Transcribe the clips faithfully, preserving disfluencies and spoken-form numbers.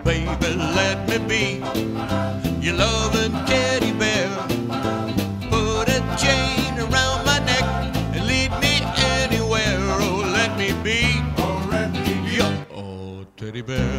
Baby, let me be your loving teddy bear. Put a chain around my neck and lead me anywhere. Oh, let me be your oh, teddy bear.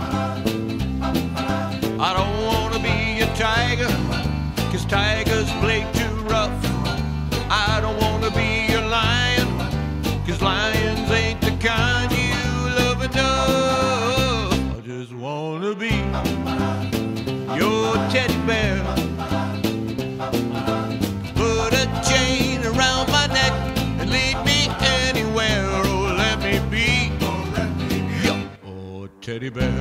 I don't want to be a tiger, 'cause tigers play too rough. I don't want to be a lion, 'cause lions ain't the kind you love enough. I just want to be your teddy bear. Put a chain around my neck and lead me anywhere. Oh, let me be your oh, teddy bear.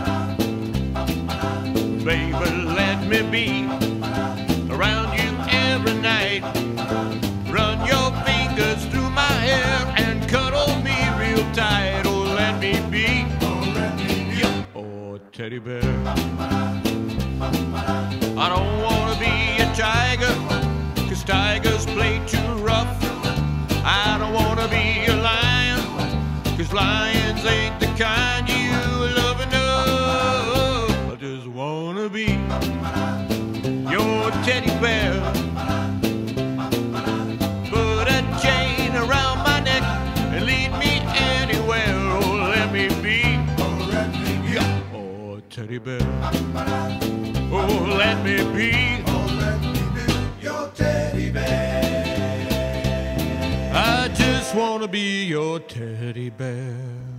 Baby, let me be around you every night. Run your fingers through my hair and cuddle me real tight. Oh, let me be your oh, teddy bear. I don't want to be a tiger, 'cause tigers play too rough. I don't want to be a lion, 'cause lions ain't the kind you love enough. I just want to be your teddy bear. Put a chain around my neck and lead me anywhere. Oh, let me be your oh, teddy bear. Oh, let me be your teddy bear. I just want to be your teddy bear.